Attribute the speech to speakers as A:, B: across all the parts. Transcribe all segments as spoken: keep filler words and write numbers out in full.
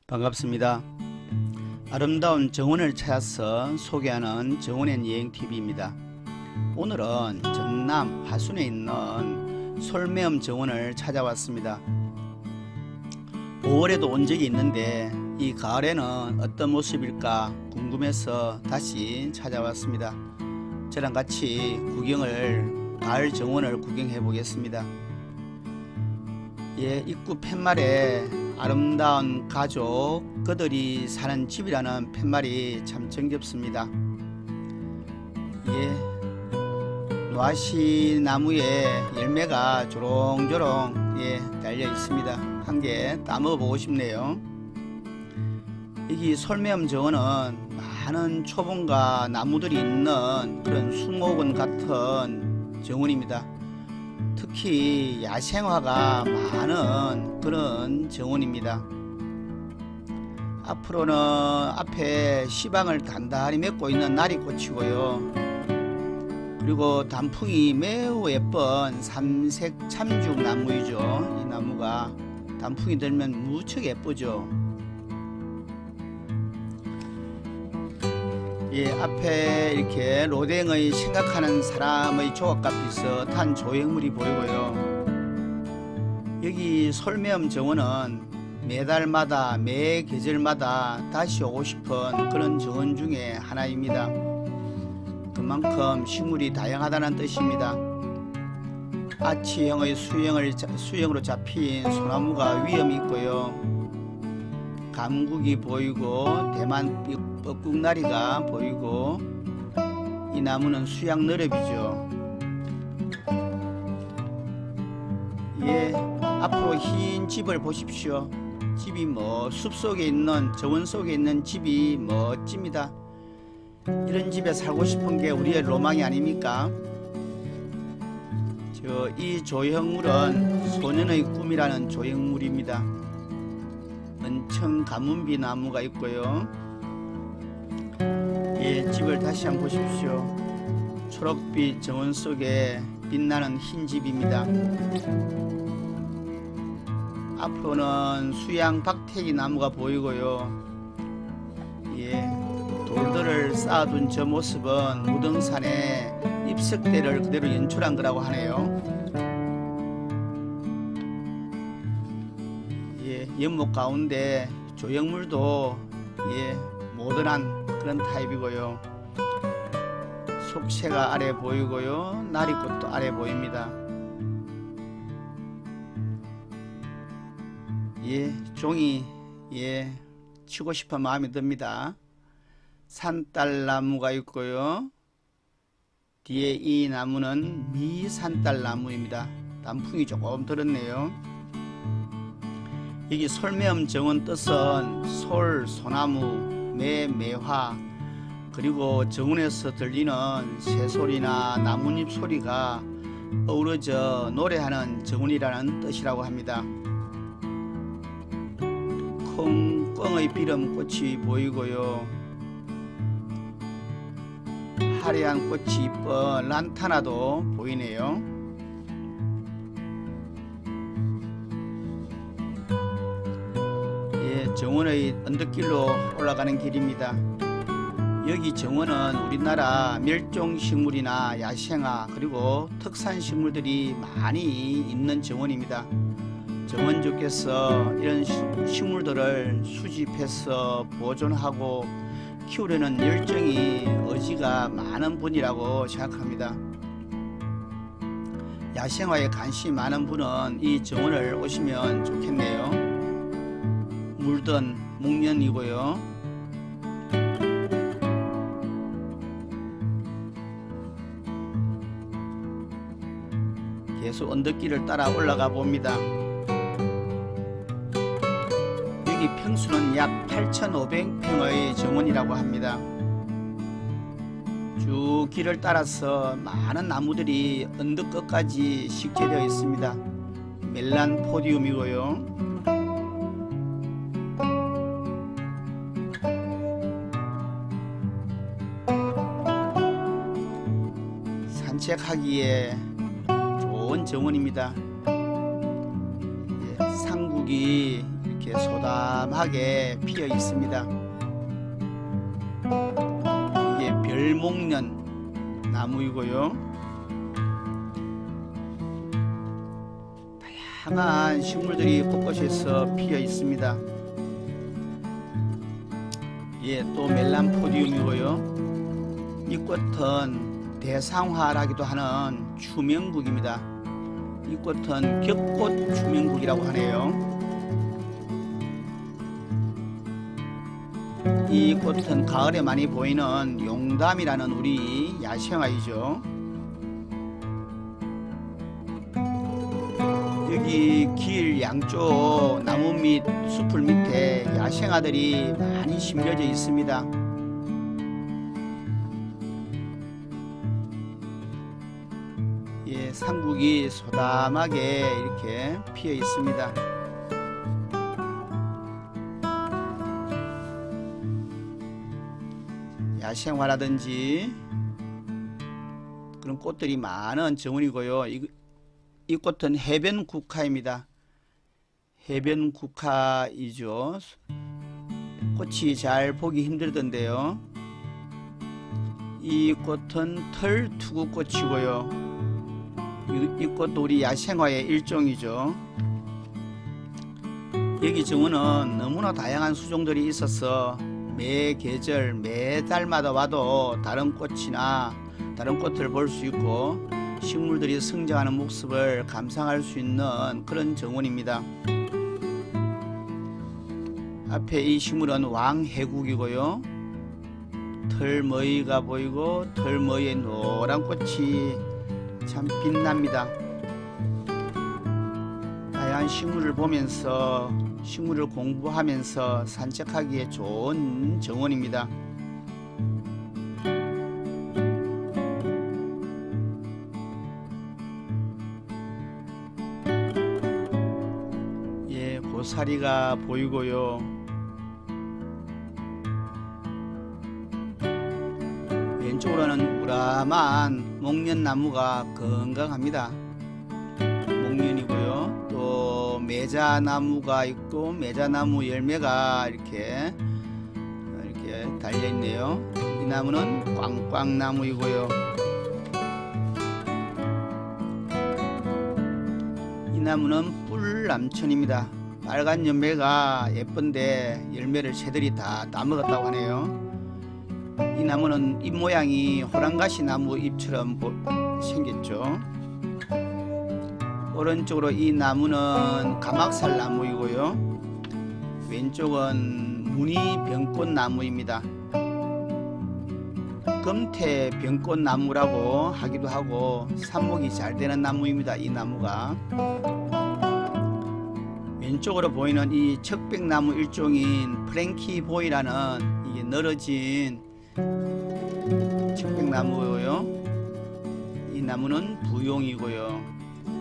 A: 반갑습니다. 아름다운 정원을 찾아서 소개하는 정원엔 여행티비입니다. 오늘은 전남 화순에 있는 솔매음 정원을 찾아왔습니다. 오월에도 온 적이 있는데 이 가을에는 어떤 모습일까 궁금해서 다시 찾아왔습니다. 저랑 같이 구경을 가을 정원을 구경해 보겠습니다. 예, 입구 팻말에 아름다운 가족 그들이 사는 집이라는 팻말이 참 정겹습니다. 예, 노아시 나무에 열매가 조롱조롱 예, 달려 있습니다. 한 개 따먹어 보고 싶네요. 여기 솔매음 정원은 많은 초봉과 나무들이 있는 그런 수목원 같은 정원입니다. 특히 야생화가 많은 그런 정원입니다. 앞으로는 앞에 시방을 단단히 맺고 있는 나리꽃이고요. 그리고 단풍이 매우 예쁜 삼색 참죽 나무이죠. 이 나무가 단풍이 들면 무척 예쁘죠. 예, 앞에 이렇게 로댕의 생각하는 사람의 조각과 비슷한 조형물이 보이고요. 여기 솔매음 정원은 매달마다 매 계절마다 다시 오고 싶은 그런 정원 중에 하나입니다. 그만큼 식물이 다양하다는 뜻입니다. 아치형의 수형을, 수형으로 잡힌 소나무가 위험이 있고요. 감국이 보이고 대만 뻐꾹나리가 보이고 이 나무는 수양너럽이죠. 예, 앞으로 흰 집을 보십시오. 집이 뭐 숲속에 있는 정원 속에 있는 집이 멋집니다. 이런 집에 살고 싶은 게 우리의 로망이 아닙니까? 저 이 조형물은 소년의 꿈이라는 조형물입니다. 은청 가문비 나무가 있고요. 예, 집을 다시 한번 보십시오. 초록빛 정원 속에 빛나는 흰 집입니다. 앞으로는 수양 박태기 나무가 보이고요. 예, 돌들을 쌓아둔 저 모습은 무등산의 입석대를 그대로 연출한 거라고 하네요. 연못 가운데 조형물도 예, 모던한 그런 타입이고요. 속채가 아래 보이고요. 나리꽃도 아래 보입니다. 예, 종이 예, 치고 싶은 마음이 듭니다. 산딸나무가 있고요. 뒤에 이 나무는 미산딸나무입니다. 단풍이 조금 들었네요. 여기 솔매음 정원 뜻은 솔, 소나무, 매, 매화 그리고 정원에서 들리는 새소리나 나뭇잎 소리가 어우러져 노래하는 정원이라는 뜻이라고 합니다. 콩, 꿩의 비름꽃이 보이고요. 화려한 꽃이 이쁜 란타나도 보이네요. 정원의 언덕길로 올라가는 길입니다. 여기 정원은 우리나라 멸종식물이나 야생화 그리고 특산식물들이 많이 있는 정원입니다. 정원주께서 이런 식물들을 수집해서 보존하고 키우려는 열정이 의지가 많은 분이라고 생각합니다. 야생화에 관심이 많은 분은 이 정원을 오시면 좋겠네요. 물든 목련이고요. 계속 언덕길을 따라 올라가 봅니다. 여기 평수는 약 팔천오백 평의 정원이라고 합니다. 쭉 길을 따라서 많은 나무들이 언덕 끝까지 식재되어 있습니다. 멜란포디움이고요. 산책하기에 좋은 정원입니다. 예, 상국이 이렇게 이렇게 소담하게 피어 있습니다. 이게 별목련 나무이고요. 다양한 식물들이 곳곳에서 피어 있습니다. 예, 또 멜란포디움이고요. 이 꽃은 대상화라기도 하는 추명국입니다. 이 꽃은 격꽃 추명국이라고 하네요. 이 꽃은 가을에 많이 보이는 용담이라는 우리 야생화이죠. 여기 길 양쪽 나무 밑 숲을 밑에 야생화들이 많이 심겨져 있습니다. 예, 상국이 소담하게 이렇게 피어 있습니다. 야생화라든지 그런 꽃들이 많은 정원이고요. 이, 이 꽃은 해변 국화입니다. 해변 국화이죠. 꽃이 잘 보기 힘들던데요. 이 꽃은 털투구꽃이고요. 이, 이 꽃도 우리 야생화의 일종이죠. 여기 정원은 너무나 다양한 수종들이 있어서 매 계절 매 달마다 와도 다른 꽃이나 다른 꽃을 볼 수 있고 식물들이 성장하는 모습을 감상할 수 있는 그런 정원입니다. 앞에 이 식물은 왕해국이고요. 털머이가 보이고 털머이의 노란 꽃이 참 빛납니다. 다양한 식물을 보면서 식물을 공부하면서 산책하기에 좋은 정원입니다. 예, 고사리가 보이고요. 왼쪽으로는 우람한 목련나무가 건강합니다. 목련이고요. 또 매자나무가 있고 매자나무 열매가 이렇게 이렇게 달려 있네요. 이 나무는 꽝꽝나무이고요. 이 나무는 뿔남천입니다. 빨간 열매가 예쁜데 열매를 새들이 다 따먹었다고 하네요. 이 나무는 잎 모양이 호랑가시 나무 잎처럼 생겼죠. 오른쪽으로 이 나무는 가막살 나무이고요. 왼쪽은 무늬병꽃 나무입니다. 금태 병꽃 나무라고 하기도 하고 삽목이 잘 되는 나무입니다. 이 나무가 왼쪽으로 보이는 이 척백나무 일종인 프랭키 보이라는 이게 늘어진 척백나무고요. 이 나무는 부용이고요.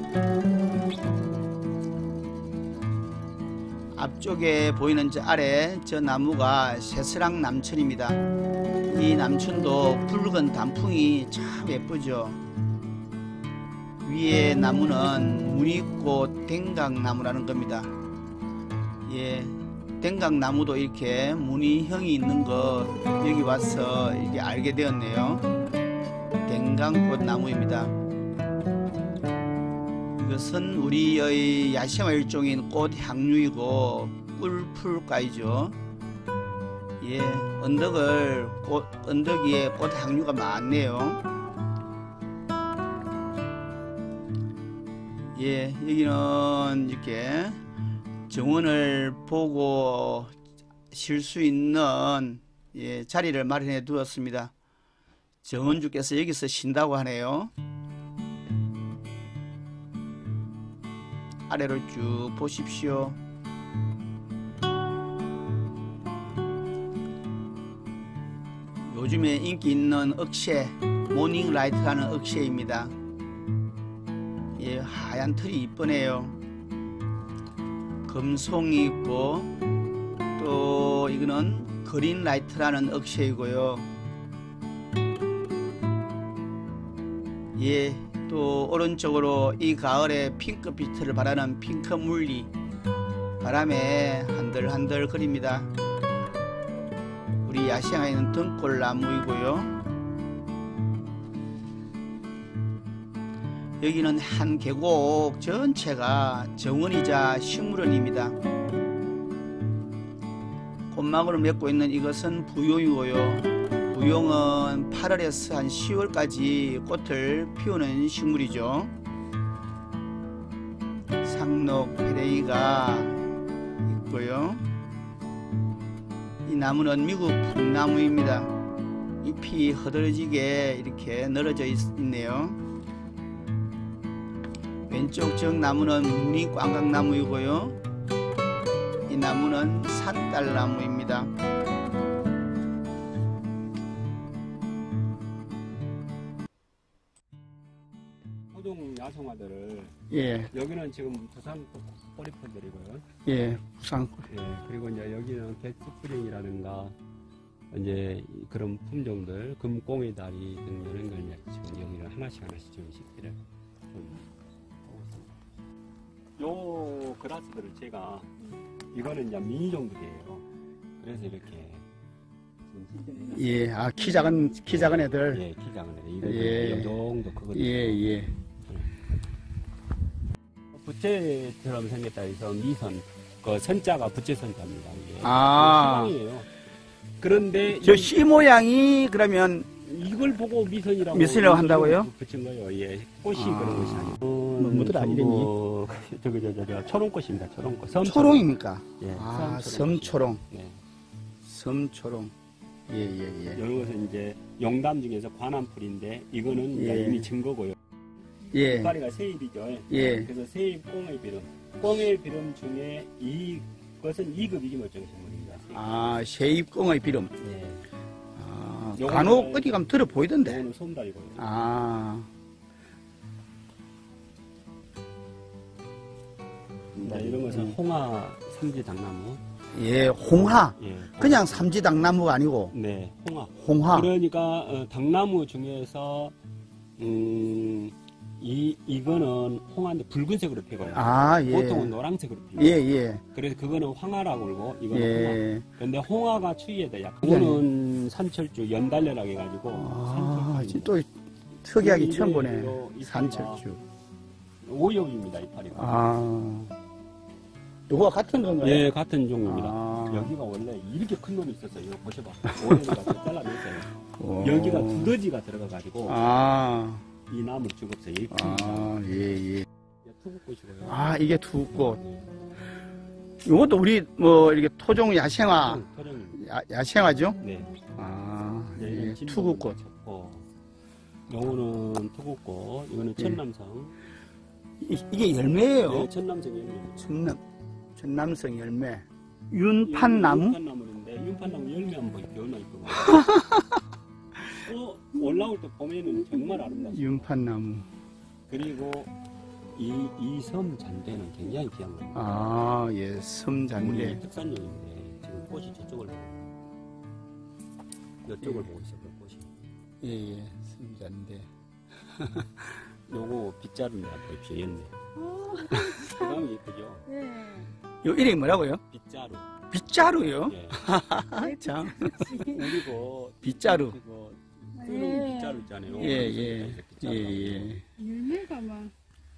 A: 앞쪽에 보이는 저 아래 저 나무가 새스랑 남천입니다. 이 남천도 붉은 단풍이 참 예쁘죠. 위에 나무는 무늬꽃 댕각나무라는 겁니다. 예, 댕각나무도 이렇게 무늬형이 있는 거 여기 와서 이렇게 알게 되었네요. 댕각꽃 나무입니다. 이것은 우리의 야생화 일종인 꽃 향류이고 꿀풀가이죠. 예, 언덕을 꽃, 언덕 위에 꽃 향류가 많네요. 예, 여기는 이렇게 정원을 보고 쉴 수 있는 예, 자리를 마련해 두었습니다. 정원주께서 여기서 쉰다고 하네요. 아래로 쭉 보십시오. 요즘에 인기 있는 억새, 모닝라이트라는 억새입니다. 예, 하얀 털이 이쁘네요. 금송이 있고 또 이거는 그린라이트라는 억새이고요. 예, 또 오른쪽으로 이 가을에 핑크빛을 발하는 핑크물리가 바람에 한들한들 거립니다. 우리 야생화에 있는 등골나무이고요. 여기는 한 계곡 전체가 정원이자 식물원입니다. 꽃망울을 맺고 있는 이것은 부용이고요. 부용은 팔월에서 한 시월까지 꽃을 피우는 식물이죠. 상록 페레이가 있고요. 이 나무는 미국 풍나무입니다. 잎이 허들어지게 이렇게 늘어져 있네요. 왼쪽 적 나무는 무늬 꽝각나무이고요. 이 나무는 산딸나무입니다.
B: 토종 야생화들을
A: 예,
B: 여기는 지금 부산 꼬리풀들이고요.
A: 예, 부산.
B: 예, 그리고 이제 여기는 개스프링이라든가 이제 그런 품종들, 금꽁의 다리 등 이런 걸 이제 지금 여기는 하나씩 하나씩 지금 식기를 좀 하고 있습니다. 요 그라스들을 제가 이거는 이제 미니종들이에요. 그래서 이렇게 지금 식기를
A: 예, 아, 키 작은, 키 작은 애들.
B: 예, 키 작은 애들. 이거
A: 예.
B: 요 정도 크거든요.
A: 예, 예.
B: 부채처럼 생겼다 해서 미선, 그 선자가 부채 선자입니다. 이게.
A: 아.
B: 시방이에요. 그런데
A: 저
B: 이-
A: 씨 모양이 그러면
B: 이걸 보고 미선이라고
A: 미선이라고 한다고요?
B: 붙인 거예요. 예, 꽃이
A: 아.
B: 그런 것이 아니고.
A: 뭐더라, 이름이?
B: 저기 저저 저, 초롱꽃입니다. 초롱꽃. 섬초롱.
A: 초롱입니까?
B: 예,
A: 아,
B: 섬초롱.
A: 섬초롱.
B: 네.
A: 섬초롱. 예, 예, 예.
B: 이런 것은 이제 용담 중에서 관암풀인데 이거는 이제
A: 예.
B: 이미 증거고요.
A: 예,
B: 이파리가 세입이죠.
A: 예.
B: 그래서 세입 꽁의 비름. 꽁의 비름 중에 이것은 이 급 이기물종 식물입니다.
A: 아, 쉐입꽁의 비름.
B: 예.
A: 아,
B: 요거는-
A: 간혹 어디 가면 들어 보이던데.
B: 이거는 솜다리고요.
A: 아,
B: 네, 이런 것은 홍화 삼지 당나무.
A: 예, 홍화.
B: 예.
A: 그냥 삼지당나무가 아니고
B: 네, 홍화.
A: 홍화.
B: 그러니까 어, 당나무 중에서 음, 이 이거는 홍화인데 붉은색으로 피고요.
A: 아, 예.
B: 보통은 노란색으로 피고.
A: 예, 예.
B: 그래서 그거는 황화라고 그러고 이거는 홍화.
A: 예.
B: 근데 홍화가 추위에도 약간.
A: 그게
B: 이거는 산철주 연달래라고 해가지고.
A: 아,
B: 산철주.
A: 또 특이하게
B: 이게
A: 처음 보네.
B: 이거 이파리가
A: 산철주.
B: 오엽입니다, 이파리가.
A: 아, 요거와 같은 건가요?
B: 예, 같은 종류입니다.
A: 아.
B: 여기가 원래 이렇게 큰 놈이 있었어요. 이거 보셔봐. 오래가 잘라냈어요.
A: 오.
B: 여기가 두더지가 들어가가지고
A: 아,
B: 이 나무를 죽었어요. 이렇게.
A: 아, 예, 예.
B: 투국꽃이고요.
A: 아, 이게 두꽃. 요것도 우리 뭐 이렇게 토종 야생화,
B: 토종입니다.
A: 야, 야생화죠?
B: 네.
A: 아,
B: 네,
A: 예.
B: 진동은
A: 투구꽃.
B: 좋고, 요거는 투국꽃, 이거는
A: 예.
B: 천남성.
A: 이, 이게 열매예요.
B: 네, 천남성 열매.
A: 천남, 천남성 열매. 윤판나무?
B: 윤판나무인데 윤판나무 열매 한번 보이게 얼마나 이쁘고. 어, 올라올 때 보면은 정말 아름답습니다.
A: 윤판나무.
B: 그리고 이 이 섬 잔대는 굉장히 귀한 겁니다.
A: 아, 예,
B: 우리
A: 섬잔대.
B: 특산종인데 지금 꽃이 저쪽을 보고 이쪽을
A: 예.
B: 보고 있어요. 그 꽃이.
A: 예, 예, 섬잔대.
B: 요거 빗자루입니다. 보십시오. 열매. 그다음에 예쁘죠.
A: 요 이름이 뭐라고요?
B: 빗자루.
A: 빗자루요?
B: 예.
A: 아, 참.
B: 그리고
A: 빗자루.
B: 그거 끓는 빗자루 있잖아요.
A: 예, 예, 예,
B: 빗자루.
A: 예.
C: 열매가 막,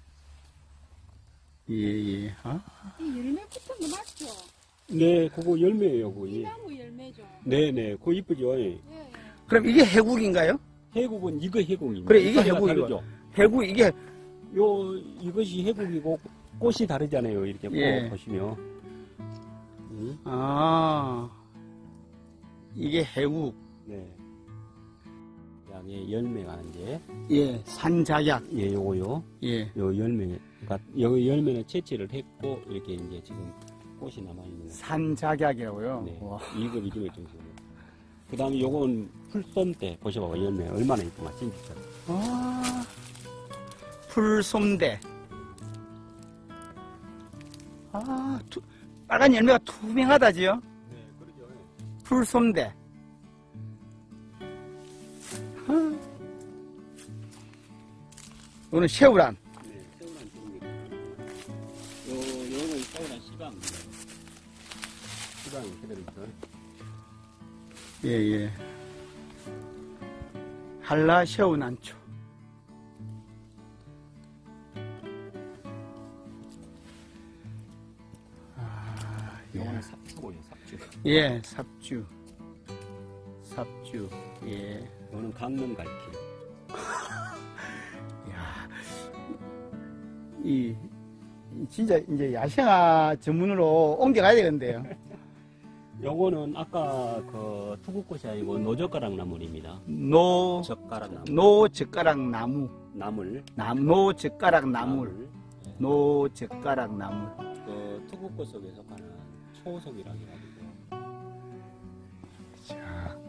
A: 예, 예. 아,
C: 이 열매 붙은 거 맞죠?
B: 네, 그거 열매예요, 그거.
C: 이 나무 열매죠?
B: 네, 네, 그거 이쁘죠. 예.
C: 예, 예.
A: 그럼 이게 해국인가요?
B: 해국은 이거 해국입니다.
A: 그래, 이게
B: 이파리가
A: 해국이고.
B: 다르죠.
A: 해국, 이게,
B: 요 이것이 해국이고 꽃이 다르잖아요. 이렇게
A: 예.
B: 보시면. 음?
A: 아, 이게 해국.
B: 네. 그다음에 열매가 이제
A: 예, 산작약.
B: 예, 요거요.
A: 예.
B: 요 열매가 요 열매는 채취를 했고 이렇게 이제 지금 꽃이 남아 있는 거.
A: 산작약이라고요.
B: 네.
A: 와.
B: 이거 이거 정도. 그다음에 요건 풀솜 때 보셔봐. 열매 얼마나 이쁘마 진짜.
A: 아, 풀솜대. 아, 투, 빨간 열매가 투명하다지요?
B: 네, 그러죠.
A: 풀솜대. 아. 이거는 새우란.
B: 네, 새우란 종입니다. 요 요는 새우란 씨방. 지방이 그대로 있죠.
A: 예, 예. 한라 새우 난초. 아,
B: 요거는 삽주고요, 삽주.
A: 예, 삽주. 삽주. 예.
B: 요거는 강릉 갈피.
A: 야, 이, 이 진짜 이제 야생화 전문으로 옮겨가야 되겠는데요.
B: 요거는 아까 그 투구꽃이 아니고 노젓가락 나물입니다.
A: 노,
B: 젓가락 나물.
A: 노젓가락 나무.
B: 나물.
A: 남, 노젓가락 나물.
B: 나물. 예.
A: 노젓가락 나물.
B: 그 투구꽃 속에 속하는 초속이라고 해가지고.
A: 자,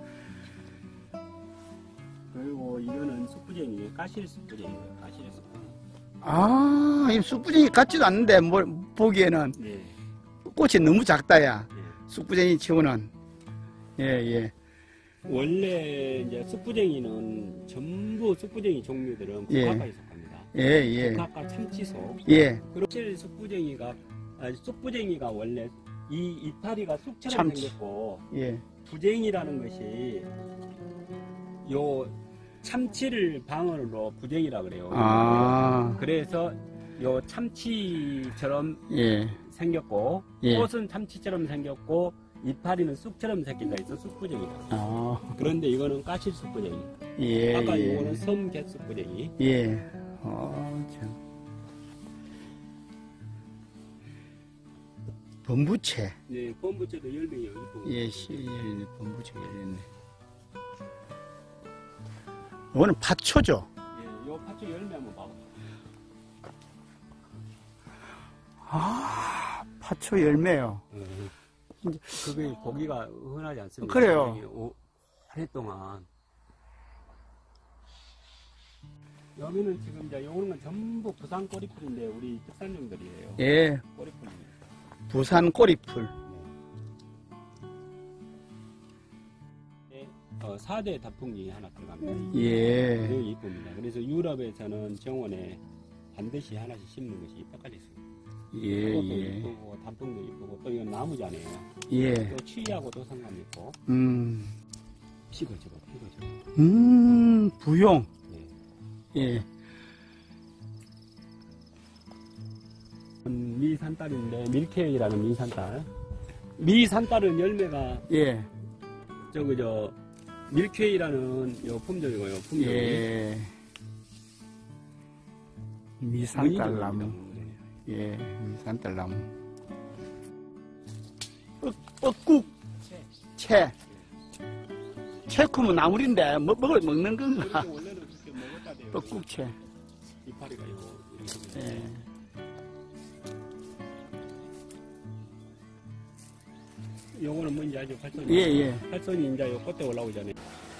B: 그리고 이거는 숯부쟁이, 까실 숯부쟁이에요. 까실 숯부쟁이.
A: 아, 이 쑥부쟁이 같지도 않는데, 뭘, 보기에는
B: 네.
A: 꽃이 너무 작다, 야.
B: 네.
A: 쑥부쟁이 치고는. 예, 예.
B: 원래 이제 숯부쟁이는 전부 숯부쟁이 종류들은
A: 예.
B: 국화과에 속합니다.
A: 예, 예.
B: 국화과 참치소.
A: 예.
B: 그리고 실 숯부쟁이가 아니, 숯부쟁이가 원래 이 이파리가 쑥처럼
A: 참치.
B: 생겼고
A: 예.
B: 부쟁이라는 것이 요 참치를 방언으로 부쟁이라 그래요.
A: 아,
B: 그래서 요 참치처럼
A: 예.
B: 생겼고
A: 예.
B: 꽃은 참치처럼 생겼고 이파리는 쑥처럼 생긴 거 있어 쑥부쟁이다.
A: 아,
B: 그런데 이거는 까실 쑥부쟁이.
A: 예.
B: 아까
A: 예.
B: 이거는 섬개 쑥부쟁이.
A: 예. 어, 참. 범부채.
B: 네, 껌부채도 열매요. 이쁘고.
A: 예, 씨, 예, 범부채가 열렸네. 이거는 팥초죠.
B: 예, 요 파츠 열매 한번 봐봐.
A: 아, 팥초 열매요.
B: 그게 보기가 흔하지 않습니다.
A: 그래요.
B: 이게 오- 오랫동안. 여기는 지금 이제 요거는 전부 부산 꼬리풀인데 우리 특산종들이에요.
A: 예,
B: 꼬리풀입니다.
A: 부산 꼬리풀.
B: 네. 어, 사 대 단풍이 하나 들어갑니다.
A: 예,
B: 매우 이쁩니다. 그래서 유럽에서는 정원에 반드시 하나씩 심는 것이 뼈까지 있습니다.
A: 예,
B: 꽃도
A: 예,
B: 이쁘고 단풍도 이쁘고 또 이건 나무잖아요.
A: 예.
B: 또 취하고도 상관있고
A: 음,
B: 피거지고 피거지고.
A: 음, 부용.
B: 네.
A: 예,
B: 미산딸인데 밀케이라는 미산딸. 미산딸은 열매가
A: 예,
B: 저거 저 밀케이라는 요 품종이고요. 품종이.
A: 예. 미산딸나무. 예, 미산딸나무. 뻐, 뻐꾹. 채. 채 크면 나물인데, 뭐, 먹을, 먹는 건가?
B: 그렇게 원래는 그렇게 먹었다대요.
A: 뻐꾹채.
B: 이파리가 이거 이렇게
A: 예.
B: 생겼어요. 요거는 뭔지 알죠? 팔선이.
A: 예, 예.
B: 팔선이 이제 요 꽃에 올라오잖아요.